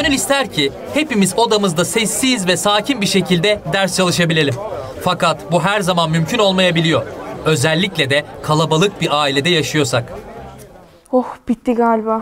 Gönül ister ki hepimiz odamızda sessiz ve sakin bir şekilde ders çalışabilelim. Fakat bu her zaman mümkün olmayabiliyor. Özellikle de kalabalık bir ailede yaşıyorsak. Oh, bitti galiba.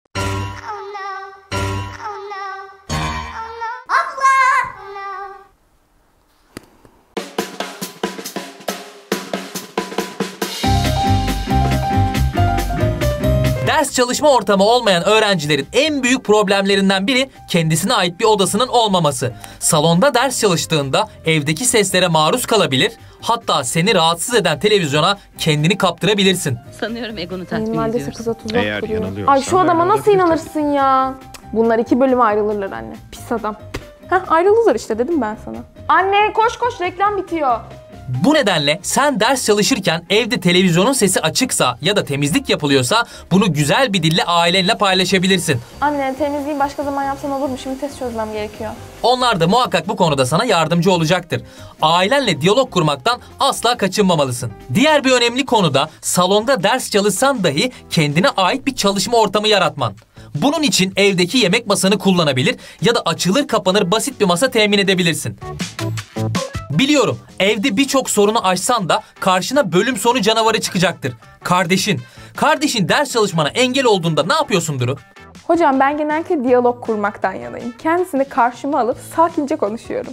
Ders çalışma ortamı olmayan öğrencilerin en büyük problemlerinden biri kendisine ait bir odasının olmaması. Salonda ders çalıştığında evdeki seslere maruz kalabilir, hatta seni rahatsız eden televizyona kendini kaptırabilirsin. Sanıyorum egonu tatmin Neredeyse ediyoruz. kıza tuzak Eğer kuruyor. yanılıyorsan Ay şu adama öyle nasıl olabilir inanırsın ya? Bunlar 2 bölüme ayrılırlar anne. Pis adam. Heh, ayrılırlar işte, dedim ben sana. Anne koş koş, reklam bitiyor. Bu nedenle sen ders çalışırken evde televizyonun sesi açıksa ya da temizlik yapılıyorsa bunu güzel bir dille ailenle paylaşabilirsin. Anne, temizliği başka zaman yapsan olur mu? Şimdi test çözmem gerekiyor. Onlar da muhakkak bu konuda sana yardımcı olacaktır. Ailenle diyalog kurmaktan asla kaçınmamalısın. Diğer bir önemli konu da salonda ders çalışsan dahi kendine ait bir çalışma ortamı yaratman. Bunun için evdeki yemek masanı kullanabilir ya da açılır kapanır basit bir masa temin edebilirsin. Biliyorum, evde birçok sorunu aşsan da karşına bölüm sonu canavarı çıkacaktır. Kardeşin. Kardeşin ders çalışmana engel olduğunda ne yapıyorsun Duru? Hocam ben genellikle diyalog kurmaktan yanayım. Kendisini karşıma alıp sakince konuşuyorum.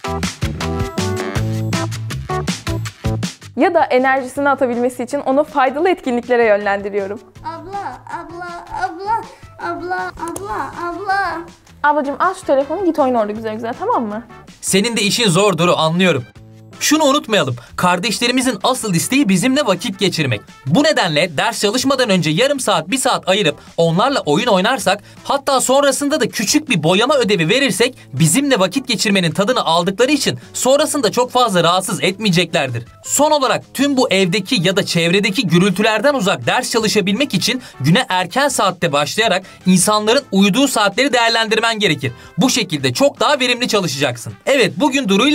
Ya da enerjisini atabilmesi için onu faydalı etkinliklere yönlendiriyorum. Abla. Ablacığım al şu telefonu, git oyna orada güzel güzel, tamam mı? Senin de işin zor Duru, anlıyorum. Şunu unutmayalım, kardeşlerimizin asıl isteği bizimle vakit geçirmek. Bu nedenle ders çalışmadan önce yarım saat, 1 saat ayırıp onlarla oyun oynarsak, hatta sonrasında da küçük bir boyama ödevi verirsek bizimle vakit geçirmenin tadını aldıkları için sonrasında çok fazla rahatsız etmeyeceklerdir. Son olarak tüm bu evdeki ya da çevredeki gürültülerden uzak ders çalışabilmek için güne erken saatte başlayarak insanların uyuduğu saatleri değerlendirmen gerekir. Bu şekilde çok daha verimli çalışacaksın. Evet, bugün Duru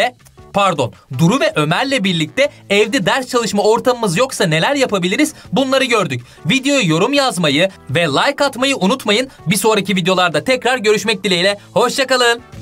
ve Ömer'le birlikte evde ders çalışma ortamımız yoksa neler yapabiliriz bunları gördük. Videoya yorum yazmayı ve like atmayı unutmayın. Bir sonraki videolarda tekrar görüşmek dileğiyle. Hoşça kalın.